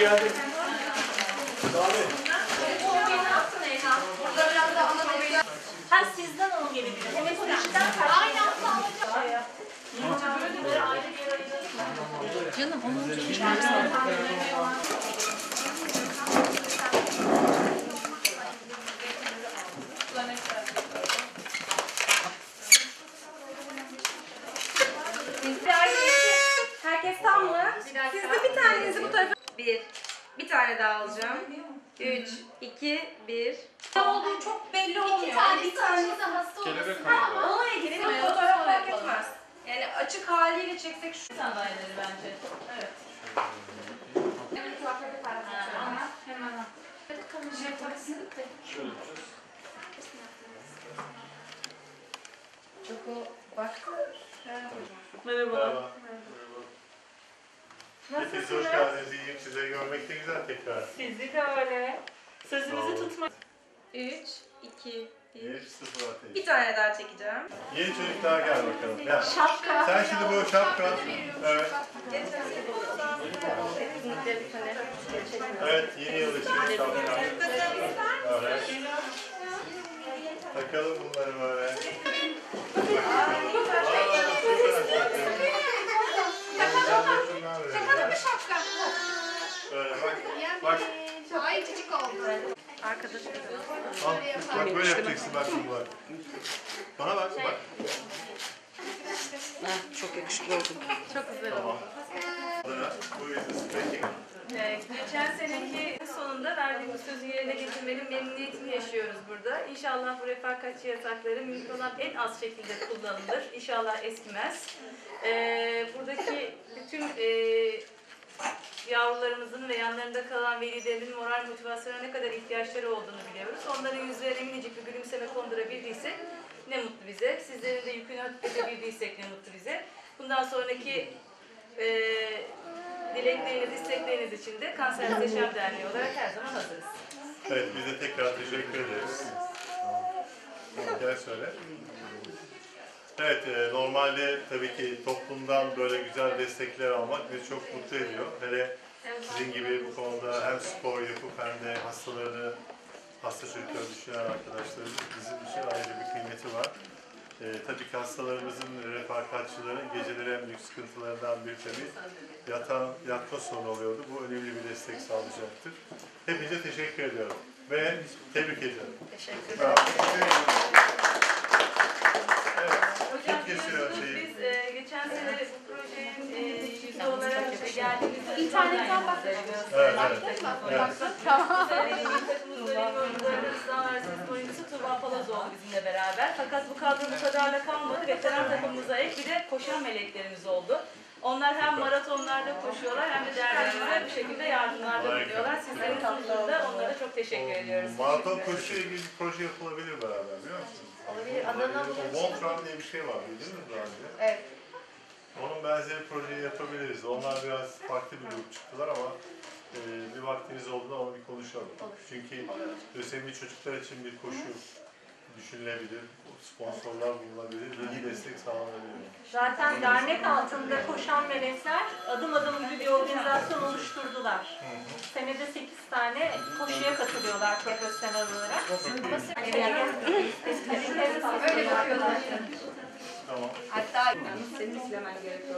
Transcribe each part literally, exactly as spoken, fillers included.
geldin. Ha sizden onu gelebilir. Evet, sizden aynı anda alacağım. Böyle ayrı bir yere ayırıyorsun. Canım onun için hiç Herkes tam mı? Siz de bir tanenizi bu tarafa... Bir. Bir tane daha alacağım. Üç, iki, bir. Ne olduğu çok belli olmuyor. İki tane, bir tanesi hasta olmasın. Ona ilgili bir fotoğraf fark etmez. Yani açık haliyle çeksek şu Sandalyeleri bence. Evet. Hemen al. Çok o bak. Merhabalar. Hepiniz hoş geldiniz. İyiyim. Sizleri görmek de güzel tekrar. Sizi de öyle. Sözümüzü tutmak. Üç, iki, bir. Bir, sıfır ateş. Bir tane daha çekeceğim. Yeni çocuklar gel bakalım. Gel. Şapka. Sen şimdi bu şapka. Evet. Evet, yeni yıl için şapka. Evet. Takalım bunları böyle. Takalım bir şapka. Böyle bak. Bak. Ay küçük oldu. Arkadaşım. Al. Bak böyle yapacaksın bak şimdi bak. Bana bak bak. Heh, çok yakışıklı oldum. Çok güzel oldu. Tamam. Bu yüzden speaking. Evet, geçen seneki sonunda verdiğimiz sözü yerine getirmenin memnuniyetini yaşıyoruz burada. İnşallah bu refakatçi yatakları mümkün olan en az şekilde kullanılır. İnşallah eskimez. Ee, buradaki bütün e, yavrularımızın ve yanlarında kalan velilerin moral motivasyona ne kadar ihtiyaçları olduğunu biliyoruz. Onların yüzlerine minicik bir gülümseme kondurabildiysek ne mutlu bize. Sizlerin de yükünü hafifletebildiysek ne mutlu bize. Bundan sonraki e, dilekleriniz, istekleriniz için de Kanser Yaşam Derneği olarak her zaman hazırız. Evet, biz de tekrar teşekkür ederiz. Tamam, gel söyle. Evet, e, normalde tabii ki toplumdan böyle güzel destekler almak bizi çok mutlu ediyor. Hele sizin gibi bu konuda hem spor yapıp hem de hastalarını, hasta çocukları düşünen arkadaşlarımız bizim için ayrıca bir kıymeti var. E, tabii ki hastalarımızın, refakatçilerin geceleri en büyük sıkıntılarından biri tabii yatan, yatma sorunu oluyordu. Bu önemli bir destek sağlayacaktır. Hepinize teşekkür ediyorum ve tebrik ediyorum. Teşekkür Bravo. ederim. Evet. Hocam Kim kesiyor biliyorsunuz şeyi? biz e, geçen sene bu projenin e, yüzde olarak geldiğimizde İnternetten bak. Evet, evet. Evet. Tamam. Milli takımımızda benim oyuncularımız ıslah versiniz oyuncusu Tuğba Palazoğlu bizimle beraber. Fakat bu kadro bu kadarla kalmadı. Veteran takımımıza ek bir de koşan meleklerimiz oldu. Onlar hem maratonlarda koşuyorlar hem de derneğimize bu şekilde yardımlarda bulunuyorlar. Sizlerin huzurunda onlara çok teşekkür ediyoruz. Maraton koşuyla ilgili bir proje yapılabilir beraber biliyor musunuz? Olabilir. Adana Voltron diye bir şey var bildiniz mi daha önce? Evet. Onun benzeri projeyi yapabiliriz. Onlar biraz farklı bir grup çıktılar ama e, bir vaktiniz olduğunda onu bir konuşalım. Olur. Çünkü lösemi çocuklar için bir koşu düşünülebilir, sponsorlar bulunabilir, bilgi destek sağlanabilir. Zaten dernek altında koşan melekler adım adım gibi bir organizasyon oluşturdular. Hı hı. Senede sekiz tane koşuya katılıyorlar profesyonel olarak. Öyle bakıyorlar. Tamam. Hatta senin izlemen gerekiyor.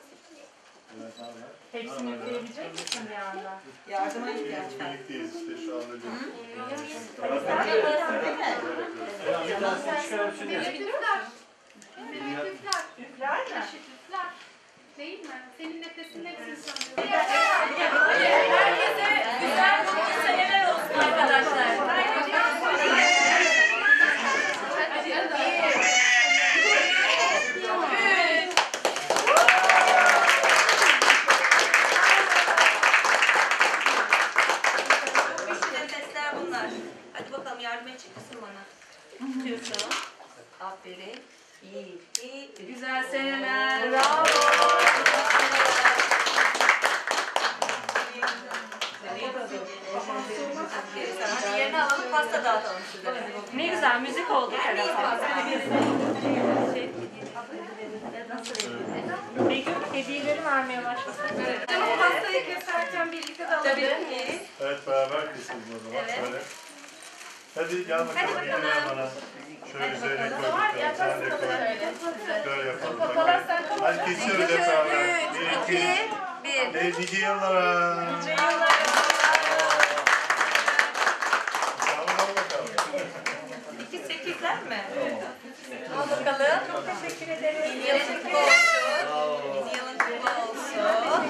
Hepsini yükleyebilecek misin bir anda? Yardıma ihtiyaç var. Birlikteyiz işte şu anda. Üfler mi? Değil mi? Senin nefesin hepsini sanıyorum. Herkese güzel mutlu seneler olsun arkadaşlar. Nefesler bunlar. Hadi bakalım yardım edecek misin bana? Tutuyorsun. Aferin. Bir, iki, üç. Güzel seneler. Bravo. Hadi yerine alalım, pasta dağıtalım size. Ne güzel müzik oldu. Neyiz pasta? Begüm Hediyeleri vermeye başlasın. Evet. Ama pastayı keserken birlikte de alabilir miyiz? Evet beraber keselim o zaman. Evet. Şöyle. Hadi gel bakalım. Hadi bakalım. Gel bana. Şöyle üzerine koyduk. Sen de koy. Böyle yapalım. bakalım. Hadi kesiyoruz hep beraber. Bir, iki, bir. Ve nice yıllara. Nice yıllara. Tamam al bakalım. İki sekizler mi? Al bakalım. Çok teşekkür ederim. Yeni yılın kutlu olsun. Yeni yılın kutlu olsun.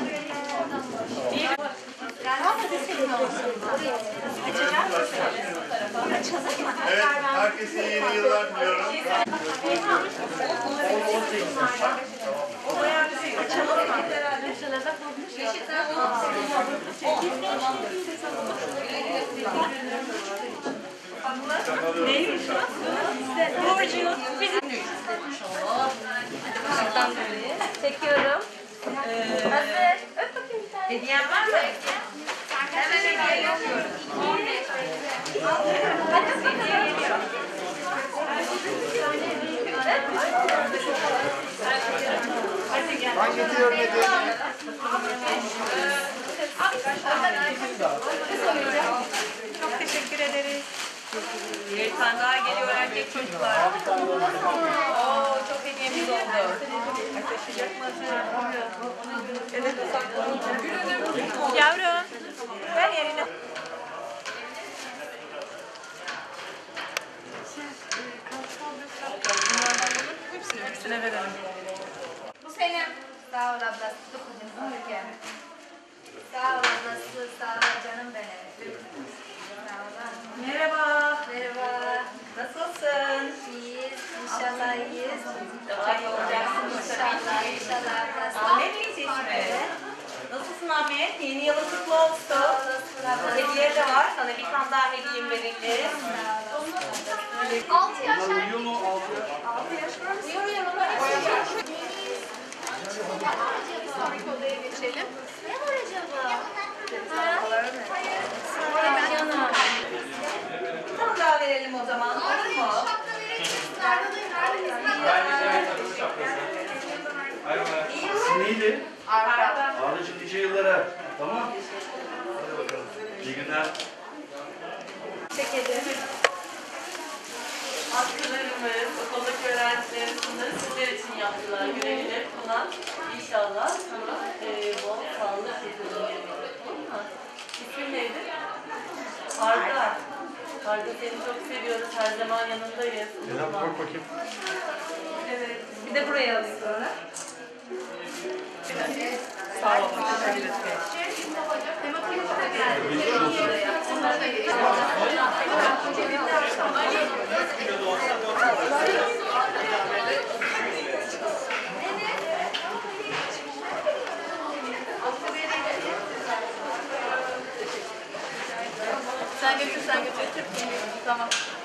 Evet, herkese yeni yıllar diliyorum. Neymiş o? Burcu. Bizim Çekiyorum. Hazır. Öp bakayım bir tane. Hediyen var mı? Hemen hediye yapıyorum. Hadi hediye geliyor. Ben getiriyorum hediyemi. Çok teşekkür ederiz. Bir tane daha geliyor erkek çocuklar. Oo, çok hediyemiz oldu. Taşıyacak mı? Evet, yavrum. Ver yerine. Hepsini, hepsine verelim. Bu senin. Sağ ol ablası. Sağ ol ablası. Sağ ol canım benim. Sağ ol. Merhaba. Merhaba. Nasılsın? İyiyiz. İnşallah iyiyiz. Daha iyi olacaksın İnşallah. İnşallah ablası. Ahmet miyiz ismi? Nasılsın Ahmet? Yeni yılın kutlu olsun. Hediye de var. Sana bir tane daha hediyem verelim. altı yaş Uyuyor mu? altı yaş. altı yaş var mı? Uyuyor mu? Sonraki odaya geçelim. Ne var acaba? Hayır. Hayır. Canım. Bir tane daha verelim o zaman. Olur mu? Şapka verebiliriz. Arda'dayım. İsim neydi? Arda. Arda'cığım nice yıllara. Tamam. Hadi bakalım. İyi günler. Çekelim. Askılarımız, okuldaki öğrencilerimiz bunları sizler için yaptılar. Güle güle kullan. İnşallah e, bol sağlık getirin. İsim neydi? Arda. Arda seni çok seviyoruz. Her zaman yanındayız. Neden bak bakayım. Evet. Bir de buraya alayım sonra. Sağ olun. Teşekkür ederim. Sen götür, sen götür. Tamam.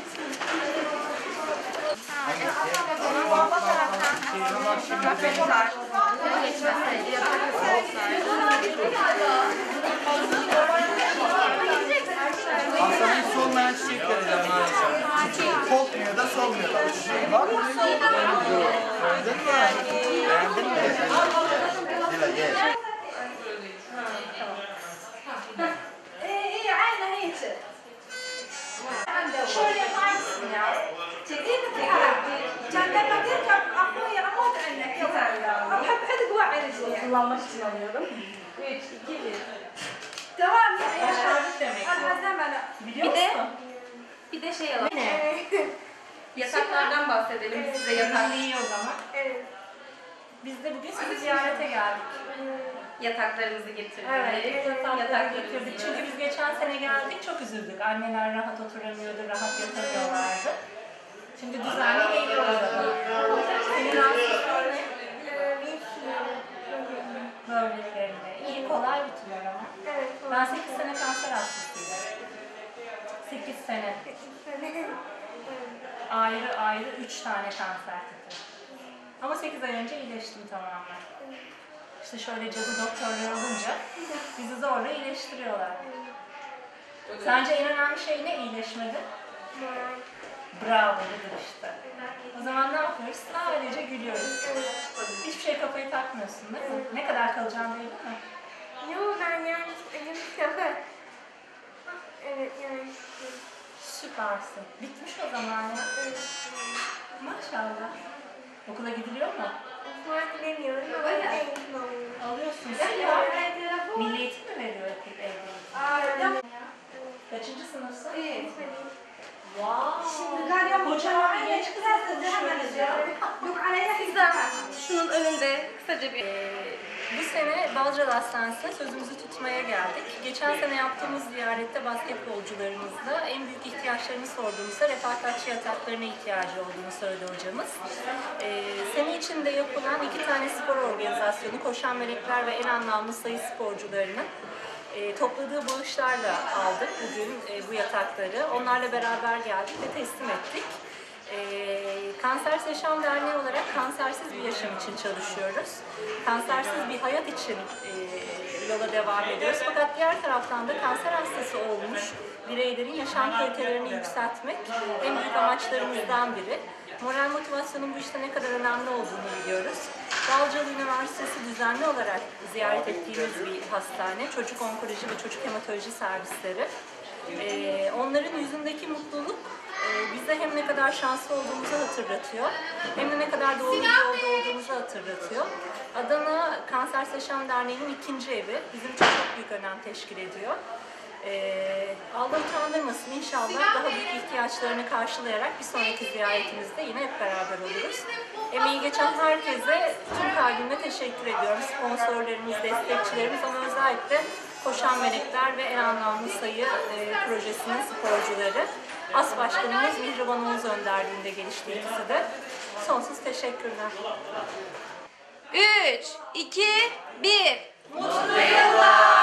Hastanın solmayan çiçekleri de maalesef. Kokmuyor da solmuyor da. Çiçeği bak. Gördün mü? Beğendin mi? Dila gel. İyi, aynen hiç. Şöyle yapar mısın ya? Çekeyim mi tekrar? Çantaya bakırken aklıma yaramaz anne. Yeter ya. Hep hadi güven vereceğim. Kullanmak için alıyorum. Üç, iki, bir. Tamam ya. Başardık demek. Hadi bana. Biliyor musun? Bir de şey alalım. Yataklardan bahsedelim. Biz size yatak. iyi o zaman. Evet. Biz de bugün sizi ziyarete geldik. Yataklarımızı getirdik. Evet, yatakları Yataklarımızı getirdik. Çünkü biz geçen sene geldik, çok üzüldük. Anneler rahat oturamıyordu, rahat yatamıyorlardı. Şimdi düzenli geliyoruz ama. Senin rahatsızlığın ne? Böbreklerinde. İyi, kolay bitiyor ama. Evet. Ben sekiz sene kanser hastasıydım. sekiz sene. Ayrı ayrı üç tane kanser tipi. Ama sekiz ay önce iyileştim tamamen. İşte şöyle cadı doktorlar olunca bizi zorla iyileştiriyorlar. Sence en önemli şey ne iyileşmede? Bravo, budur işte. O zaman ne yapıyoruz? Sadece gülüyoruz. Hiçbir şey kafayı takmıyorsun değil mi? Ne kadar kalacağını değil mi? Yok ben yani evet. Evet yani. Süpersin. Bitmiş o zaman ya. Maşallah. Okula gidiliyor mu? Okula gidemiyorum ama eğitim alıyorum. Alıyorsun. Süper. Milli eğitim mi veriyor evde? Kaçıncı sınıfsın? Wow. Şimdi galiba Kocaman bir genç kızsın. Yok araya Sizden şunun önünde kısaca bir... Ee, bu sene Balcal Hastanesi'ne sözümüzü tutmaya geldik. Geçen sene yaptığımız ziyarette basketbolcularımızla en büyük ihtiyaçlarını sorduğumuzda refakatçi yataklarına ihtiyacı olduğunu söyledi hocamız. Ee, sene içinde yapılan iki tane spor organizasyonu, Koşan Melekler ve En Anlamlı Sayı sporcularının E, topladığı bağışlarla aldık bugün e, bu yatakları. Onlarla beraber geldik ve teslim ettik. E, Kansersiz Yaşam Derneği olarak kansersiz bir yaşam için çalışıyoruz. Kansersiz bir hayat için e, yola devam ediyoruz. Fakat diğer taraftan da kanser hastası olmuş bireylerin yaşam kalitelerini yükseltmek en büyük amaçlarımızdan biri. Moral motivasyonun bu işte ne kadar önemli olduğunu biliyoruz. Balcalı Üniversitesi düzenli olarak ziyaret ettiğimiz bir hastane. Çocuk onkoloji ve çocuk hematoloji servisleri. Ee, onların yüzündeki mutluluk e, bize hem ne kadar şanslı olduğumuzu hatırlatıyor, hem de ne kadar doğru bir yolda olduğumuzu hatırlatıyor. Adana Kansersiz Yaşam Derneği'nin ikinci evi bizim için çok büyük önem teşkil ediyor. Ee, Allah utandırmasın, inşallah daha büyük ihtiyaçlarını karşılayarak bir sonraki ziyaretimizde yine hep beraber oluruz. Emeği geçen herkese tüm kalbimle teşekkür ediyorum. Sponsorlarımız, destekçilerimiz ama özellikle Koşan Melekler ve En Anlamlı Sayı e, projesinin sporcuları. As Başkanımız Mihriban Oğuz önderliğinde gelişti ikisi de. Sonsuz teşekkürler. Üç, iki, bir. Mutlu yıllar!